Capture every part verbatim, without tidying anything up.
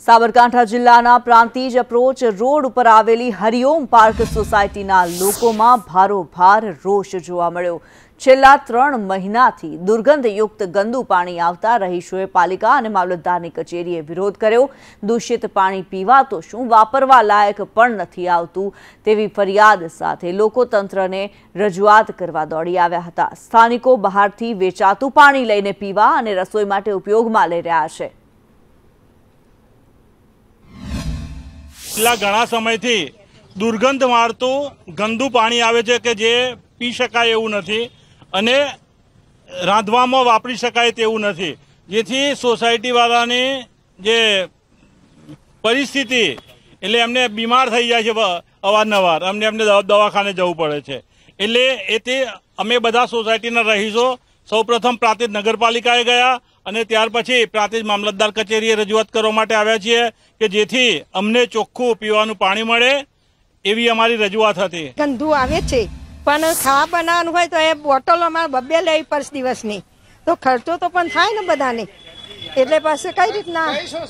સાબરકાંઠા જિલ્લાના Prantij approach road ઉપર આવેલી હરિઓમ પાર્ક સોસાયટીના લોકોમાં ભારોભાર રોષ જોવા મળ્યો। છેલ્લા ત્રણ મહિનાથી દુર્ગંધયુક્ત ગંદુ પાણી આવતા રહીશોએ પાલિકા અને મામલતદારની કચેરીએ વિરોધ કર્યો। દૂષિત પાણી પીવા તો શું વાપરવા લાયક પણ નથી આવતું તેવી ફરિયાદ સાથે લોકો તંત્રને રજૂઆત કરવા દોડી આવ્યા હતા। સ્થાનિકો બહારથી વેચાતું પાણી લઈને પીવા અને રસોઈ માટે ઉપયોગમાં લઈ રહ્યા છે। છેલ્લા ઘણા સમયથી દુર્ગંધ મારતું ગંદુ પાણી આવે છે કે જે પી શકાય એવું નથી અને રાંધવામાં વાપરી શકાય તેવું નથી, જેથી સોસાયટીવાળાની જે પરિસ્થિતિ એટલે એમને બીમાર થઈ જાય છે અવારનવાર, અમને એમને દવાખાને જવું પડે છે। એટલે એથી અમે બધા સોસાયટીના રહીશો સૌપ્રથમ પ્રાંતિજ નગરપાલિકાએ ગયા અને ત્યાર પછી પ્રાંતિજ મામલતદાર કચેરીએ રજૂઆત કરવા માટે આવ્યા છીએ કે જેથી અમને ચોખ્ખું પીવાનું પાણી મળે એવી અમારી રજૂઆત હતી। ગંદુ આવે છે પણ ખાવા બનાવવાનું હોય તો એ બોટલો અમારે બબ્બે લેવી પડશે દિવસની, તો ખર્ચો તો પણ થાય ને બધાને, એટલે પછી કઈ રીતના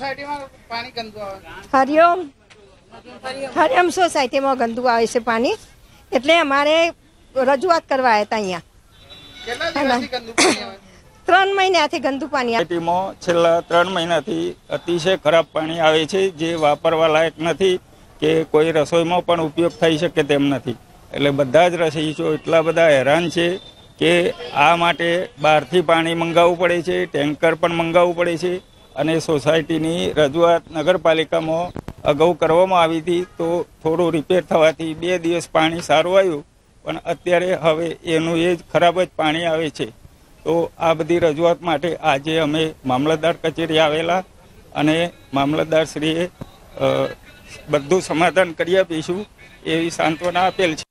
હરિઓમ હરિઓમ સોસાયટીમાં ગંદુ આવે છે પાણી, એટલે અમારે રજૂઆત કરવા આવ્યા હતા અહીંયા। ત્રણ મહિનાથી ગંદુ પાણી સોસાયટીમાં છેલ્લા ત્રણ મહિનાથી અતિશય ખરાબ પાણી આવે છે, જે વાપરવા લાયક નથી કે કોઈ રસોઈમાં પણ ઉપયોગ થઈ શકે તેમ નથી। એટલે બધા જ રહીશો એટલા બધા હેરાન છે કે આ માટે બહારથી પાણી મંગાવવું પડે છે, ટેન્કર પણ મંગાવવું પડે છે। અને સોસાયટીની રજૂઆત નગરપાલિકામાં અગાઉ કરવામાં આવી હતી, તો થોડું રિપેર થવાથી બે દિવસ પાણી સારું આવ્યું, પણ અત્યારે હવે એનું એ જ ખરાબ જ પાણી આવે છે। તો આ બધી રજૂઆત માટે આજે અમે મામલતદાર કચેરી આવેલા અને મામલતદારશ્રીએ બધું સમાધાન કરી આપીશું એવી સાંત્વના આપેલ છે।